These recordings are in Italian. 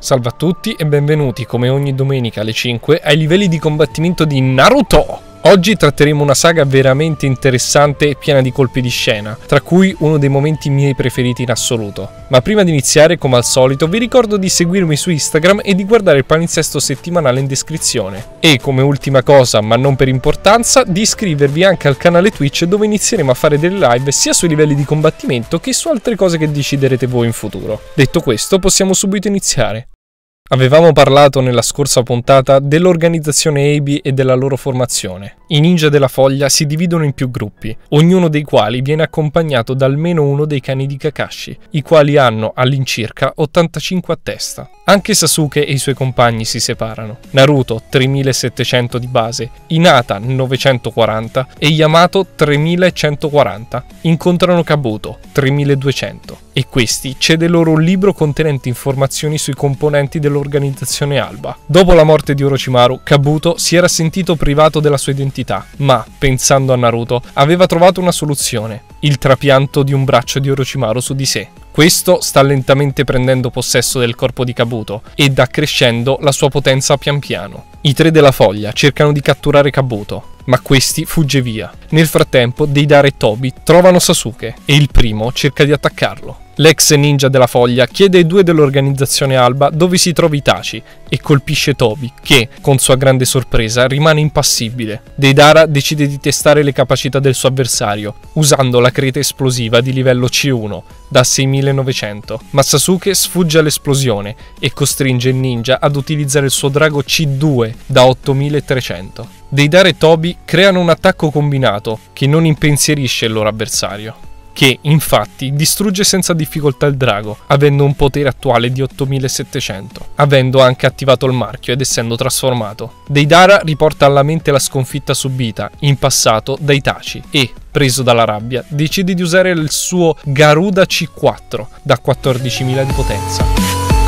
Salve a tutti e benvenuti come ogni domenica alle 5 ai livelli di combattimento di Naruto! Oggi tratteremo una saga veramente interessante e piena di colpi di scena, tra cui uno dei momenti miei preferiti in assoluto. Ma prima di iniziare, come al solito, vi ricordo di seguirmi su Instagram e di guardare il palinsesto settimanale in descrizione. E come ultima cosa, ma non per importanza, di iscrivervi anche al canale Twitch dove inizieremo a fare delle live sia sui livelli di combattimento che su altre cose che deciderete voi in futuro. Detto questo, possiamo subito iniziare. Avevamo parlato nella scorsa puntata dell'organizzazione Ebi e della loro formazione. I ninja della foglia si dividono in più gruppi, ognuno dei quali viene accompagnato da almeno uno dei cani di Kakashi, i quali hanno all'incirca 85 a testa. Anche Sasuke e i suoi compagni si separano. Naruto 3700 di base, Hinata 940 e Yamato 3140. Incontrano Kabuto 3200 e questi cede loro un libro contenente informazioni sui componenti dell'organizzazione Alba. Dopo la morte di Orochimaru, Kabuto si era sentito privato della sua identità, ma, pensando a Naruto, aveva trovato una soluzione: il trapianto di un braccio di Orochimaru su di sé. Questo sta lentamente prendendo possesso del corpo di Kabuto ed accrescendo la sua potenza pian piano. I tre della foglia cercano di catturare Kabuto, ma questi fugge via. Nel frattempo, Deidara e Tobi trovano Sasuke e il primo cerca di attaccarlo. L'ex ninja della foglia chiede ai due dell'organizzazione Alba dove si trova Itachi e colpisce Tobi, che, con sua grande sorpresa, rimane impassibile. Deidara decide di testare le capacità del suo avversario, usando la creta esplosiva di livello C1, da 6900, ma Sasuke sfugge all'esplosione e costringe il ninja ad utilizzare il suo drago C2, da 8300. Deidara e Tobi creano un attacco combinato che non impensierisce il loro avversario, che infatti distrugge senza difficoltà il drago, avendo un potere attuale di 8700, avendo anche attivato il marchio ed essendo trasformato. Deidara riporta alla mente la sconfitta subita in passato da Itachi e, preso dalla rabbia, decide di usare il suo Garuda C4 da 14.000 di potenza.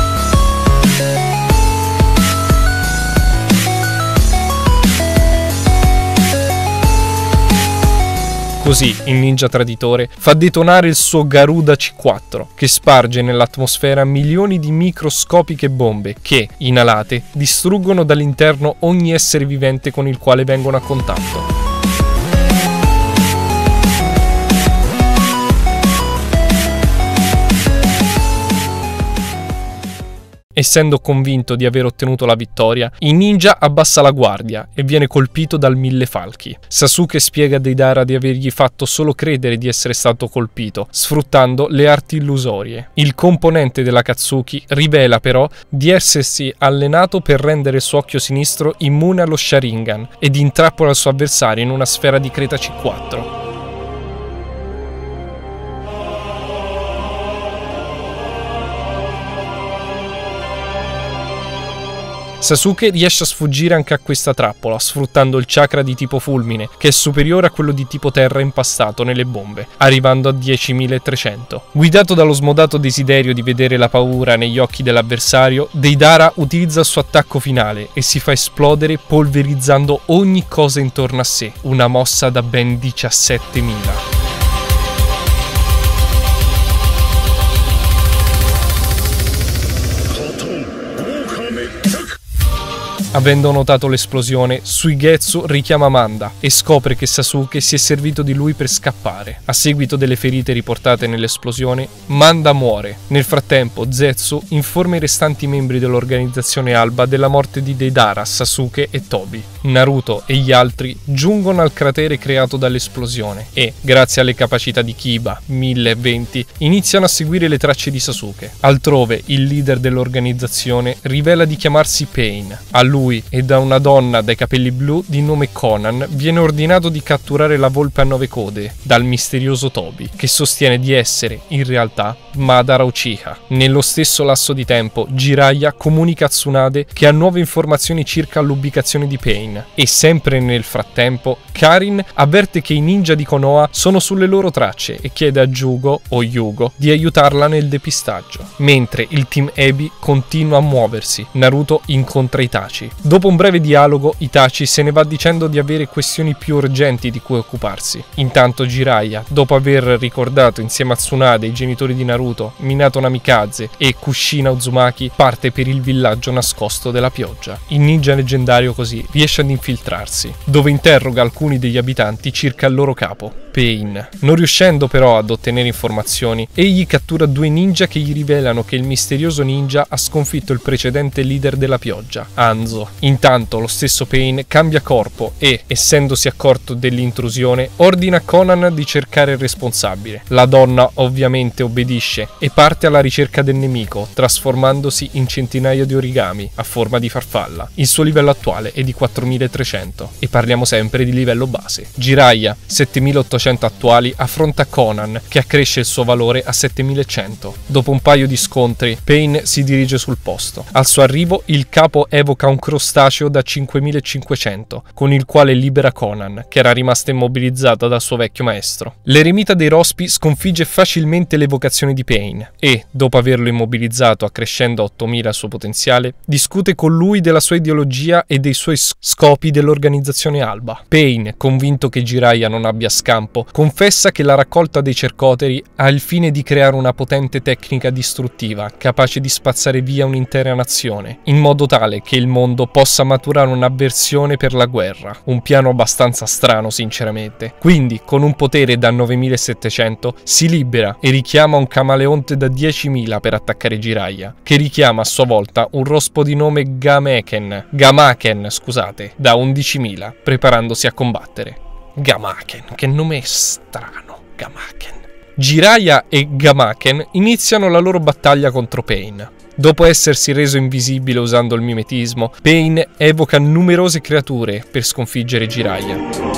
Così il ninja traditore fa detonare il suo Garuda C4, che sparge nell'atmosfera milioni di microscopiche bombe che, inalate, distruggono dall'interno ogni essere vivente con il quale vengono a contatto. Essendo convinto di aver ottenuto la vittoria, il ninja abbassa la guardia e viene colpito dal mille falchi. Sasuke spiega a Deidara di avergli fatto solo credere di essere stato colpito, sfruttando le arti illusorie. Il componente dell'Akatsuki rivela però di essersi allenato per rendere il suo occhio sinistro immune allo Sharingan ed intrappola il suo avversario in una sfera di creta C4. Sasuke riesce a sfuggire anche a questa trappola, sfruttando il chakra di tipo fulmine, che è superiore a quello di tipo terra impastato nelle bombe, arrivando a 10.300. Guidato dallo smodato desiderio di vedere la paura negli occhi dell'avversario, Deidara utilizza il suo attacco finale e si fa esplodere polverizzando ogni cosa intorno a sé, una mossa da ben 17.000. Avendo notato l'esplosione, Suigetsu richiama Manda e scopre che Sasuke si è servito di lui per scappare. A seguito delle ferite riportate nell'esplosione, Manda muore. Nel frattempo, Zetsu informa i restanti membri dell'organizzazione Alba della morte di Deidara, Sasuke e Tobi. Naruto e gli altri giungono al cratere creato dall'esplosione e, grazie alle capacità di Kiba, 1020, iniziano a seguire le tracce di Sasuke. Altrove, il leader dell'organizzazione rivela di chiamarsi Pain. A lui e da una donna dai capelli blu di nome Conan viene ordinato di catturare la volpe a 9 code dal misterioso Tobi, che sostiene di essere, in realtà, Madara Uchiha. Nello stesso lasso di tempo, Jiraiya comunica a Tsunade che ha nuove informazioni circa l'ubicazione di Pain e sempre nel frattempo Karin avverte che i ninja di Konoha sono sulle loro tracce e chiede a Jugo o Yugo di aiutarla nel depistaggio. Mentre il team Ebi continua a muoversi, Naruto incontra Itachi Itachi. Dopo un breve dialogo, Itachi se ne va dicendo di avere questioni più urgenti di cui occuparsi. Intanto Jiraiya, dopo aver ricordato insieme a Tsunade, i genitori di Naruto, Minato Namikaze e Kushina Uzumaki, parte per il villaggio nascosto della pioggia. Il ninja leggendario così riesce ad infiltrarsi, dove interroga alcuni degli abitanti circa il loro capo, Pain. Non riuscendo però ad ottenere informazioni, egli cattura due ninja che gli rivelano che il misterioso ninja ha sconfitto il precedente leader della pioggia, Hanzo. Intanto lo stesso Pain cambia corpo e, essendosi accorto dell'intrusione, ordina a Conan di cercare il responsabile. La donna ovviamente obbedisce e parte alla ricerca del nemico, trasformandosi in centinaia di origami a forma di farfalla. Il suo livello attuale è di 4300 e parliamo sempre di livello base. Jiraiya, 7800 attuali, affronta Conan, che accresce il suo valore a 7100. Dopo un paio di scontri, Pain si dirige sul posto. Al suo arrivo, il capo evoca un crostaceo da 5500, con il quale libera Conan, che era rimasta immobilizzata dal suo vecchio maestro. L'eremita dei rospi sconfigge facilmente l'evocazione di Pain e, dopo averlo immobilizzato accrescendo a 8000 il suo potenziale, discute con lui della sua ideologia e dei suoi scopi dell'organizzazione Alba. Pain, convinto che Jiraiya non abbia scampo, confessa che la raccolta dei cercoteri ha il fine di creare una potente tecnica distruttiva capace di spazzare via un'intera nazione, in modo tale che il mondo possa maturare un'avversione per la guerra. Un piano abbastanza strano, sinceramente. Quindi, con un potere da 9700, si libera e richiama un camaleonte da 10.000 per attaccare Jiraiya, che richiama a sua volta un rospo di nome Gamaken, da 11.000, preparandosi a combattere. Gamaken, che nome strano, Gamaken. Jiraiya e Gamaken iniziano la loro battaglia contro Pain. Dopo essersi reso invisibile usando il mimetismo, Pain evoca numerose creature per sconfiggere Jiraiya.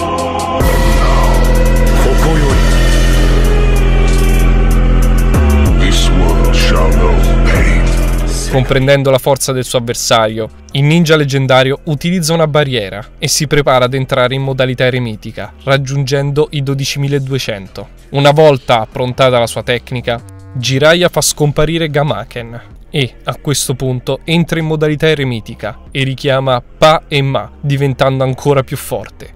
Comprendendo la forza del suo avversario, il ninja leggendario utilizza una barriera e si prepara ad entrare in modalità eremitica, raggiungendo i 12.200. Una volta approntata la sua tecnica, Jiraiya fa scomparire Gamaken e, a questo punto, entra in modalità eremitica e richiama Pa e Ma, diventando ancora più forte,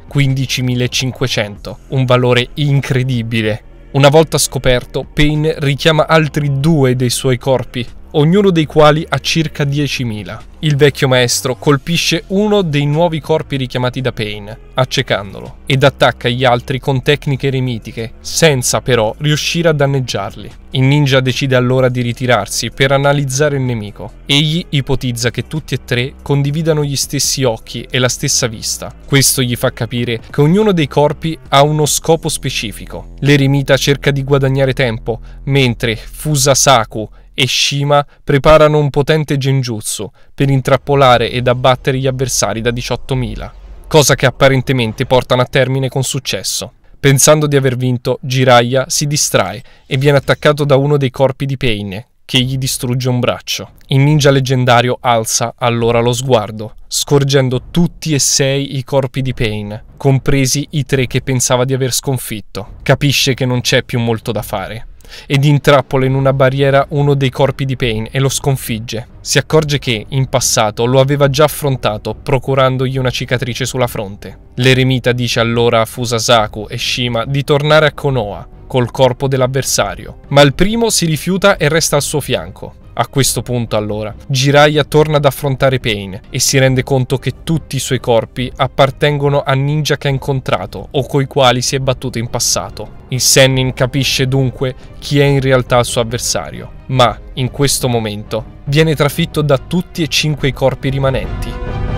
15.500, un valore incredibile. Una volta scoperto, Pain richiama altri due dei suoi corpi, ognuno dei quali ha circa 10.000. Il vecchio maestro colpisce uno dei nuovi corpi richiamati da Pain, accecandolo, ed attacca gli altri con tecniche eremitiche, senza però riuscire a danneggiarli. Il ninja decide allora di ritirarsi per analizzare il nemico. Egli ipotizza che tutti e tre condividano gli stessi occhi e la stessa vista. Questo gli fa capire che ognuno dei corpi ha uno scopo specifico. L'eremita cerca di guadagnare tempo, mentre Fusasaku e Shima preparano un potente genjutsu per intrappolare ed abbattere gli avversari da 18.000, cosa che apparentemente portano a termine con successo. Pensando di aver vinto, Jiraiya si distrae e viene attaccato da uno dei corpi di Pain, che gli distrugge un braccio. Il ninja leggendario alza allora lo sguardo, scorgendo tutti e 6 i corpi di Pain, compresi i 3 che pensava di aver sconfitto. Capisce che non c'è più molto da fare ed intrappola in una barriera uno dei corpi di Pain e lo sconfigge. Si accorge che, in passato, lo aveva già affrontato, procurandogli una cicatrice sulla fronte. L'eremita dice allora a Fusasaku e Shima di tornare a Konoha col corpo dell'avversario, ma il primo si rifiuta e resta al suo fianco. A questo punto, allora, Jiraiya torna ad affrontare Pain e si rende conto che tutti i suoi corpi appartengono a ninja che ha incontrato o coi quali si è battuto in passato. Il Sennin capisce dunque chi è in realtà il suo avversario, ma, in questo momento, viene trafitto da tutti e 5 i corpi rimanenti.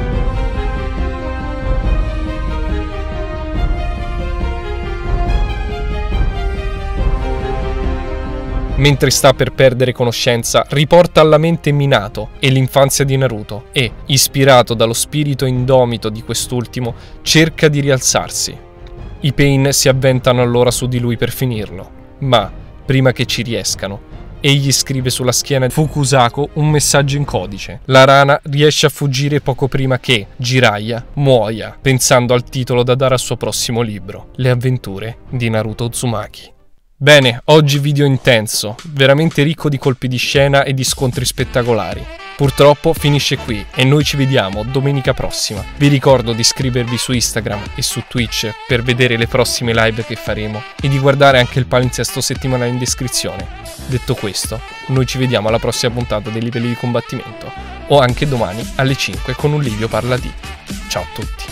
Mentre sta per perdere conoscenza, riporta alla mente Minato e l'infanzia di Naruto e, ispirato dallo spirito indomito di quest'ultimo, cerca di rialzarsi. I Pain si avventano allora su di lui per finirlo, ma, prima che ci riescano, egli scrive sulla schiena di Fukusaku un messaggio in codice. La rana riesce a fuggire poco prima che Jiraiya muoia, pensando al titolo da dare al suo prossimo libro, Le avventure di Naruto Uzumaki. Bene, oggi video intenso, veramente ricco di colpi di scena e di scontri spettacolari. purtroppo finisce qui e noi ci vediamo domenica prossima. Vi ricordo di iscrivervi su Instagram e su Twitch per vedere le prossime live che faremo e di guardare anche il palinsesto settimanale in descrizione. Detto questo, noi ci vediamo alla prossima puntata dei livelli di combattimento o anche domani alle 5 con un Livio Parla di. Ciao a tutti.